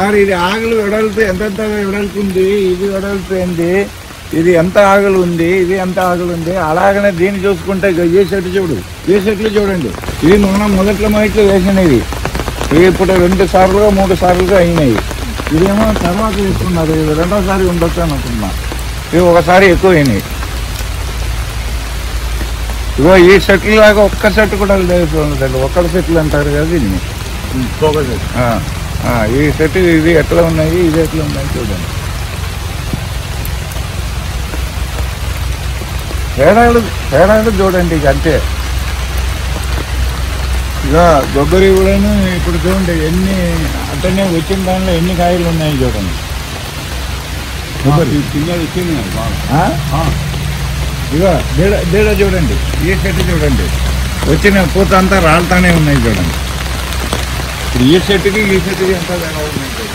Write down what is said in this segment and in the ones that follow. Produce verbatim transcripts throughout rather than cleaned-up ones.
Sir ఇది ఆకులు వెడల్పు ఎంతెంత వెడల్పు ఉంది, ఇది వెడల్పు ఏంది, ఇది ఎంత ఆకులు ఉంది, ఇది ఎంత ఆకులు ఉంది. అలాగనే దీన్ని చూసుకుంటే ఏ చెట్టు చూడు, ఏ చెట్లు చూడండి. ఇది మనం మొదట్లో మొదట్లో వేసినవి, ఇప్పుడు రెండు సార్లుగా మూడు సార్లుగా అయినాయి. ఇదేమో తర్వాత వేసుకున్నారు, ఇది రెండోసారి ఉండొచ్చు అని అనుకున్నా. ఇవి ఒకసారి ఎక్కువ అయినాయి. ఇగో ఈ చెట్లు లాగా ఒక్క చెట్టు కూడా లేదు, ఒక్కడి చెట్లు అంటారు కదా దీన్ని, పొగ చెట్టు. ఈ చెట్టు ఇది ఎట్లా ఉన్నాయి, ఇది ఎట్లా ఉన్నాయి చూడండి. తేడాలు తేడాలు చూడండి ఇక అంతే. ఇక కొబ్బరి కూడా ఇప్పుడు చూడండి ఎన్ని అట్టనే వచ్చిన దానిలో ఎన్ని కాయలు ఉన్నాయి చూడండి. కొబ్బరి పిల్లలు వచ్చింది ఇక బీడ బీడ చూడండి, ఈ చెట్టు చూడండి వచ్చిన పూత అంతా రాలుతానే ఉన్నాయి చూడండి. ఇప్పుడు ఈ చెట్టుకి ఈ చెట్టుకి ఎంత తేడా ఉన్నాయి చూడండి.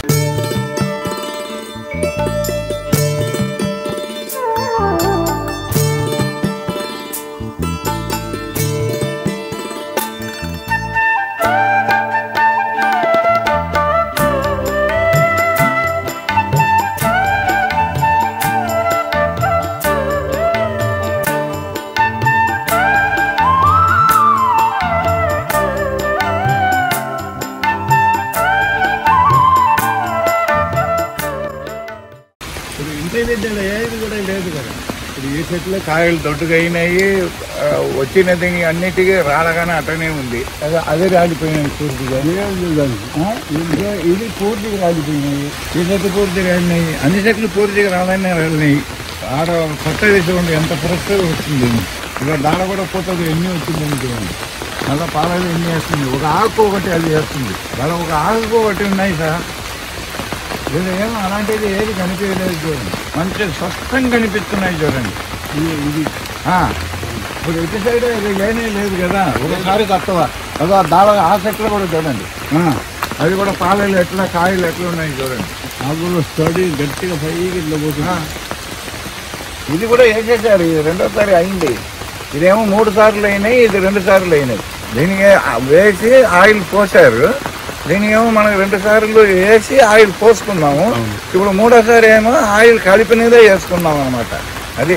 ఏది కూడా లేదు కదా. ఇప్పుడు ఈ చెట్లు కాయలు దొడ్డుగా అయినాయి, వచ్చినది అన్నిటికీ రాలగానే అట్టనే ఉంది. అదే అదే రాలిపోయినాయి పూర్తిగా. ఇది పూర్తిగా రాలిపోయినాయి, ఈ చెట్లు పూర్తిగా రాలినాయి, అన్ని చెట్లు పూర్తిగా రాలనే రాలినాయి. ఆడ కొత్త వేసి ఉండి ఎంత ఫ్రెష్గా వచ్చింది. ఇక దాడ కూడా కొత్తది ఎన్ని వచ్చిందని చూడండి. మళ్ళీ పాలలు ఎన్ని వేస్తుంది, ఒక ఆకు ఒకటి అది వేస్తుంది. వాళ్ళ ఒక ఆకు ఒకటి ఉన్నాయి సార్. ఇది ఏమో అలాంటిది ఏది కనిపించలేదు చూడండి, మంచి స్పష్టంగా కనిపిస్తున్నాయి చూడండి. ఇది ఇది ఇప్పుడు ఇటు సైడ్ ఇది లేనే లేదు కదా, ఒకసారి తక్కువ అదో దాళ ఆ చెట్లు కూడా చూడండి. అది కూడా పాలలు ఎట్లా కాయలు ఎట్లా ఉన్నాయి చూడండి. ఆకులు స్టడీ గట్టిగా పైకి ఇట్లా పోతున్నా. ఇది కూడా వేసేసారు, ఇది రెండోసారి అయింది. ఇదేమో మూడు సార్లు అయినాయి, ఇది రెండు సార్లు అయినాయి. దీనికి వేసి ఆయిల్ పోసారు, దీనికేమో మనకు రెండు సార్లు వేసి ఆయిల్ పోసుకున్నాము. ఇప్పుడు మూడోసారి ఏమో ఆయిల్ కలిపినదే వేసుకున్నాం అనమాట. అది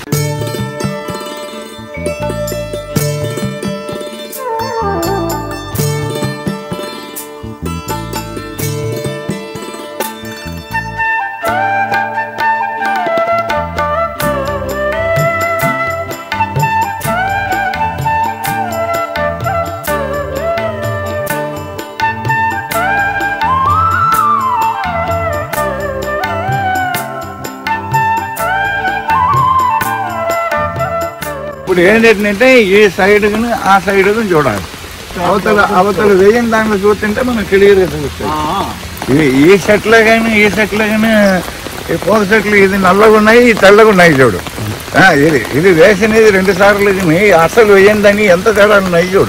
ఇప్పుడు ఏంటంటే ఈ సైడ్ ఆ సైడ్ చూడాలి. అవతల అవతల వేయని దాంట్లో చూస్తుంటే మనకు క్లియర్గా తెలుస్తుంది. ఇవి ఈ సెట్లో కానీ ఈ సెట్లో కానీ ఈ పూల చెట్లు ఇది నల్లగా ఉన్నాయి, ఈ తెల్లగా ఉన్నాయి చూడు. ఇది ఇది వేసినది రెండు సార్లు, అసలు వేయందని ఎంత తేడా ఉన్నాయి చూడు.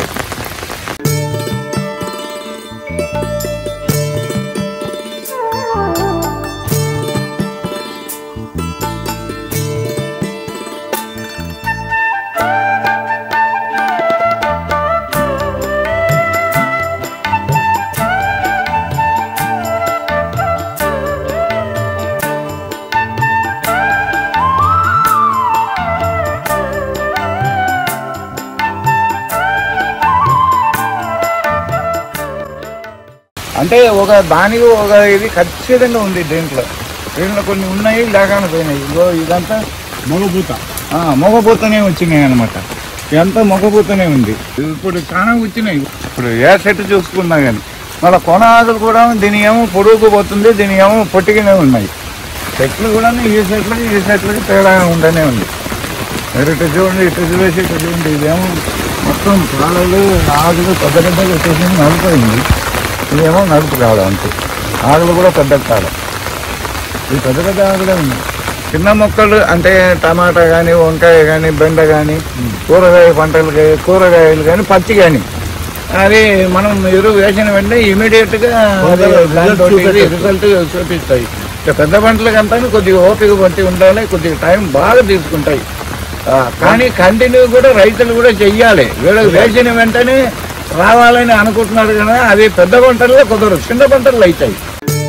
అంటే ఒక దానికి ఒక ఇది ఖచ్చితంగా ఉంది. దీంట్లో దీంట్లో కొన్ని ఉన్నాయి, లేకుండా పోయినాయి. ఇగో ఇదంతా మొగపూత, మొగపూతనే వచ్చినాయి అనమాట. ఇదంతా మొగపూతనే ఉంది. ఇప్పుడు చాలా వచ్చినాయి. ఇప్పుడు ఏ చెట్టు చూసుకున్నా కానీ మళ్ళీ కొన ఆకులు కూడా దీని ఏమో పొడుగు పోతుంది, దీని ఏమో పొట్టిగానే ఉన్నాయి. చెట్లు కూడా ఈ చెట్లకి ఈ చెట్లకి తేడా ఉండనే ఉంది. మీరు ఇటు చూడండి, ఇటు చూసి ఇటు చూడండి. ఇదేమో మొత్తం పాలలు ఆకులు పెద్ద పెద్దగా వచ్చేసి నడిపోయింది. ఇదేమో నడుపు కాదు అంతే. ఆకులు కూడా పెద్ద కాదు, ఇది పెద్ద పెద్ద ఆకులే ఉన్నాయి. చిన్న మొక్కలు అంటే టమాటా కానీ, వంకాయ కానీ, బెండ కానీ, కూరగాయ పంటలు కానీ, కూరగాయలు కానీ, పచ్చి కానీ, అది మనం ఎరువు వేసిన వెంటనే ఇమీడియట్గా రిజల్ట్ చూపిస్తాయి. పెద్ద పంటలకంతా కొద్దిగా ఓపిక పట్టి ఉండాలి, కొద్దిగా టైం బాగా తీసుకుంటాయి. కానీ కంటిన్యూ కూడా రైతులు కూడా చెయ్యాలి. వీళ్ళకి వేసిన వెంటనే రావాలని అనుకుంటున్నారు కదా, అది పెద్ద పంటల్లో కుదరదు, చిన్న పంటలు అవుతాయి.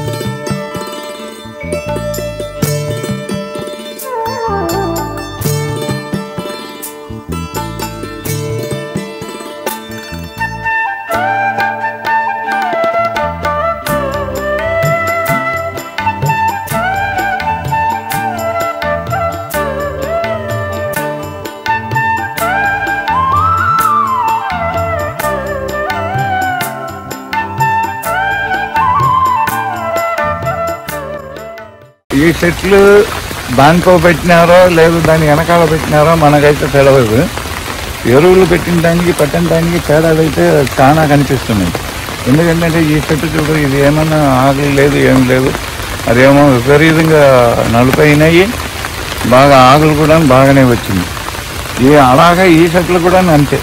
ఈ చెట్లు దాంట్లో పెట్టినారో లేదు దాని వెనకాల పెట్టినారో మనకైతే తెలియదు. ఎరువులు పెట్టిన దానికి పెట్టిన దానికి తేడాలు అయితే చాలా కనిపిస్తున్నాయి. ఎందుకంటే ఈ చెట్టు చూడు, ఇది ఏమన్నా ఆకులు లేదు ఏం లేదు, అదేమో విపరీతంగా నలుపైనాయి, బాగా ఆకులు కూడా బాగానే వచ్చింది. ఈ అలాగే ఈ చెట్లు కూడా అంతే.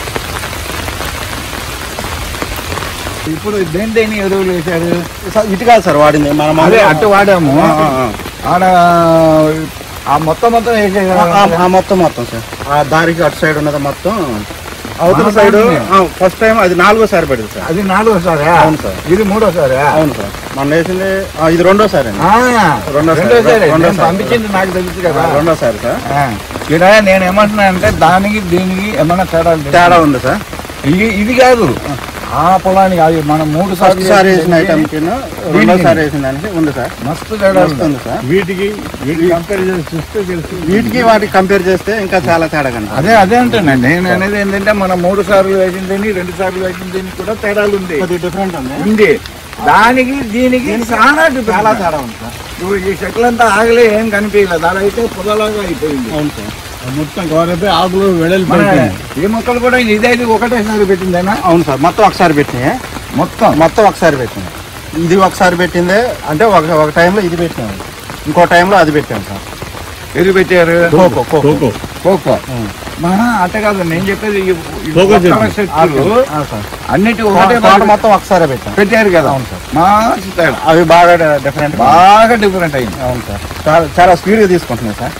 ఇప్పుడు దేని దేని ఎరువులు వేశారు? ఇటు కాదు సార్ వాడింది మనం, అదే అటు వాడాము. ఆడ ఆ మొత్తం మొత్తం వేసే మొత్తం మొత్తం సార్ ఆ దారికి అటు సైడ్ ఉన్నది మొత్తం. అవతల సైడ్ ఫస్ట్ టైం అది నాలుగోసారి పడింది సార్. అది నాలుగోసారి? అవును సార్. ఇది మూడోసారి? అవును సార్. మనం వేసింది ఇది రెండోసారి. రెండోసారి పంపించింది నాకు తెలుసు కదా. రెండోసారి సార్. ఇక్కడ నేను ఏమంటున్నా అంటే దానికి దీనికి ఏమన్నా తేడా తేడా ఉంది సార్. ఇది ఇది కాదు, ఆ పొలానికి అది మనం మూడు సార్లు సారి వేసిన ఐటమ్ రెండోసారి వేసిన దానికి ఉంది సార్. మస్తు తేడా ఉంది సార్. వీటికి వీటికి కంపేర్ చేసి చూస్తే తెలుసు. వీటికి వాటికి కంపేర్ చేస్తే ఇంకా చాలా తేడా కనుక. అదే అదే అంటున్నాను నేను అనేది ఏంటంటే మనం మూడు సార్లు వేసిందని రెండు సార్లు వేసిందని కూడా తేడాలు ఉంది, డిఫరెంట్ ఉంది ఉంది. దానికి దీనికి చాలా చాలా తేడా ఉంది సార్. ఇప్పుడు ఈ చెట్లంతా ఆగలే ఏం కనిపించలేదు, దాని అయితే పొదలాగా అయిపోయింది. అవును సార్. మొత్తం కవర్ అయిపోయి ఆకులు వెడల్పోయి ఈ మొక్కలు కూడా ఇదైతే ఒకటేసారి పెట్టిందేనా? అవును సార్. మొత్తం ఒకసారి పెట్టినాయి. మొత్తం మొత్తం ఒకసారి పెట్టినాయి. ఇది ఒకసారి పెట్టిందే అంటే ఒక ఒక టైంలో ఇది పెట్టినాము, ఇంకో టైంలో అది పెట్టాము సార్. ఏది పెట్టారు? కోకో కోకో కోకో అట్ట కాదు నేను చెప్పేది. అన్నిటి ఒకటే మొత్తం ఒకసారి పెట్టాం పెట్టారు కదా. అవును సార్. మా అవి బాగా డిఫరెంట్ బాగా డిఫరెంట్ అయింది. అవును సార్. చాలా చాలా స్పీడ్గా తీసుకుంటున్నాయి సార్.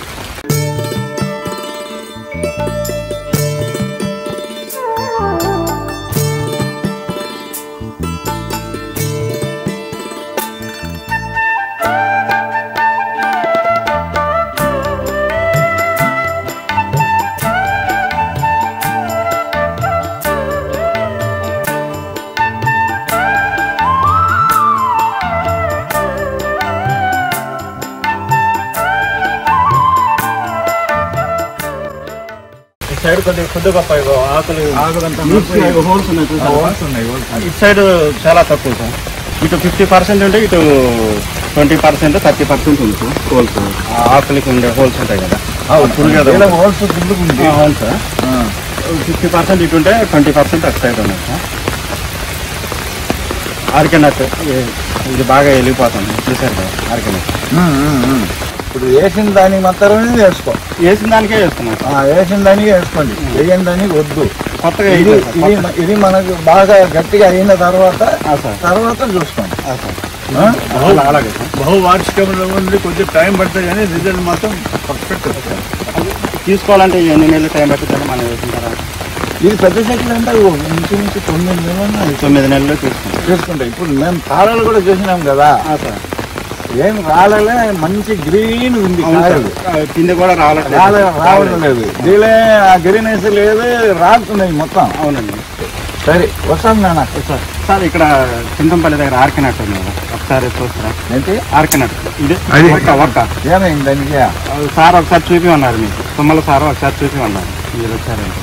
సైడ్ కొద్దిగా కొద్ది గొప్ప ఆకులు ఆకులంతా హోల్స్ ఉన్నాయి. ఇటు సైడ్ చాలా తక్కువ సార్. ఇటు ఫిఫ్టీ పర్సెంట్ ఉంటే ఇటు ట్వంటీ పర్సెంట్ థర్టీ పర్సెంట్ ఉంది హోల్స్. ఆకులకి ఉండే హోల్స్ ఉంటాయి కదా, హోల్స్. అవును సార్. ఫిఫ్టీ పర్సెంట్ ఇటు ఉంటే ట్వంటీ పర్సెంట్ అటు సైడ్ ఉన్నాయి సార్. ఆర్కెనట్ ఇది బాగా వెళ్ళిపోతుంది చూసారు కదా. ఆర్కెనట్ ఇప్పుడు వేసిన దానికి మాత్రమే వేసుకో. వేసిన దానికే వేస్తున్నాం. వేసిన దానికి వేసుకోండి, వేయని దానికి వద్దు. కొత్తగా ఇది ఇది మనకు బాగా గట్టిగా అయిన తర్వాత తర్వాత చూసుకోండి. అలాగే బహువార్షికంలో ఉంది, కొంచెం టైం పడుతుంది కానీ రిజల్ట్ మాత్రం పర్ఫెక్ట్ వస్తుంది. తీసుకోవాలంటే ఎన్ని నెలలు టైం పడుతుంది మనం వేసిన తర్వాత? ఇది పెద్ద చెట్లు అంటే ఇంచుమించు తొమ్మిది నెలలు తొమ్మిది నెలలు తీసుకుంటాం తీసుకుంటాం. ఇప్పుడు మేము తాళాలు కూడా చేసినాం కదా సార్. ఏం రాలే, మంచి గ్రీన్ ఉంది. కింద కూడా రాలేదు రావడం లేదు, దీలే ఆ గ్రీనెస్ లేదు, రాలుతున్నాయి మొత్తం. అవునండి. సరే వస్తాను నాన్న. సార్ సార్ ఇక్కడ చింతంపల్లి దగ్గర ఆర్కెనట్ ఉంది కదా, ఒకసారి చూస్తారా? ఏంటి ఆర్కెనట్? ఇది వర్క ఏమైంది దానికి? సార్ ఒకసారి చూపి ఉన్నారు మీకు, తుమ్మల సార్ ఒకసారి చూపి ఉన్నారు. మీరు వచ్చారండి.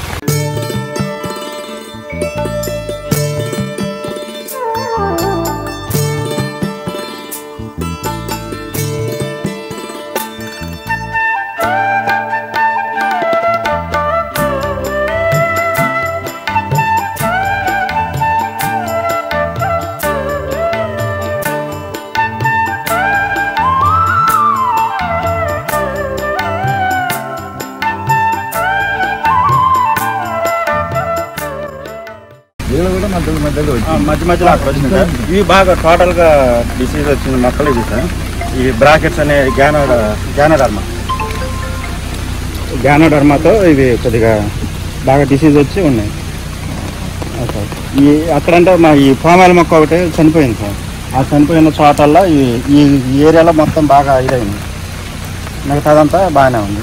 మధ్యలో మధ్యలో మధ్య మధ్యలో అక్కడ వచ్చింది సార్. ఇవి బాగా టోటల్ గా డిసీజ్ వచ్చింది మొక్కలు ఇది సార్. ఈ బ్రాకెట్స్ అనే గ్యానో గ్యానోడర్మా గ్యానోడర్మాతో ఇవి కొద్దిగా బాగా డిసీజ్ వచ్చి ఉన్నాయి సార్. ఈ అక్కడంటే మా ఈ పామాయిల్ మొక్క ఒకటి చనిపోయింది సార్. ఆ చనిపోయిన చోటల్లో ఈ ఈ ఏరియాలో మొత్తం బాగా ఇదైంది, మిగతాదంతా బాగానే ఉంది.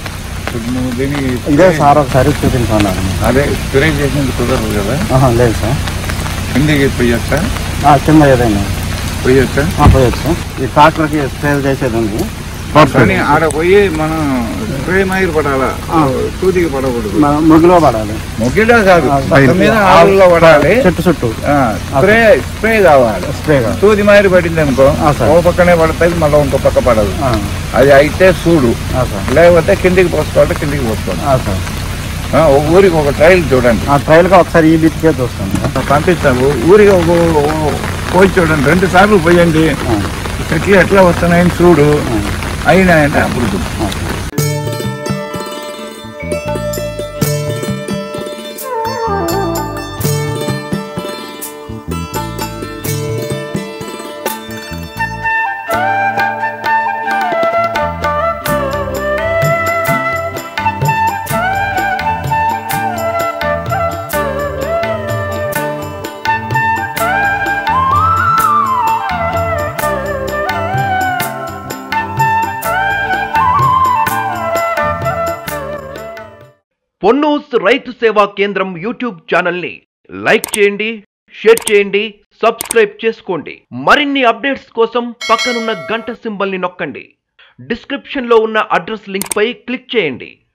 ఇదే సార్ ఒకసారి చూపించుకున్నారు. అదే స్ప్రే చేసింది కుదరదు కదా? లేదు సార్. కిందకి పోయొచ్చా? కింద ఏదైనా పోయొచ్చా? పోయొచ్చు. ఈ ట్రాక్టర్కి స్ప్రే చేసేది ఉంది, కానీ ఆడ పోయి మనం స్ప్రే మైర్ పడాలా, సూదికి పడకూడదు, మొగ్గులో పడాలి. మొగ్గిలో కాదు, మొత్తం మీద ఆవుల్లో పడాలి, చుట్టూ చుట్టూ స్ప్రే స్ప్రే కావాలి. స్ప్రే సూది మైర్ పడింది అనుకో ఓ పక్కనే పడుతుంది, మళ్ళీ ఇంకో పక్క పడదు. అది అయితే చూడు, లేకపోతే కిందికి పోసుకోవాలి, కిందికి పోసుకోవాలి. ఊరికి ఒక ట్రయల్ చూడండి. ఆ ట్రయల్ గా ఒకసారి ఈ బిట్కే చూస్తాను, పంపిస్తాము. ఊరికి ఒక పోయి చూడండి, రెండు సార్లు పోయండి, చెట్లు ఎట్లా వస్తున్నాయని చూడు, అయినాయంటే అప్పుడు. పొన్నూస్ రైతు సేవా కేంద్రం యూట్యూబ్ ఛానల్ని లైక్ చేయండి, షేర్ చేయండి, సబ్స్క్రైబ్ చేసుకోండి. మరిన్ని అప్డేట్స్ కోసం పక్కనున్న గంట సింబల్ని నొక్కండి. డిస్క్రిప్షన్లో ఉన్న అడ్రస్ లింక్ పై క్లిక్ చేయండి.